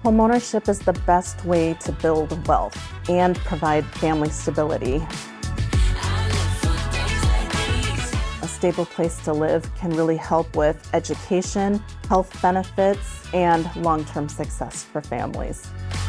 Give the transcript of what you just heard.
Homeownership is the best way to build wealth and provide family stability. A stable place to live can really help with education, health benefits, and long-term success for families.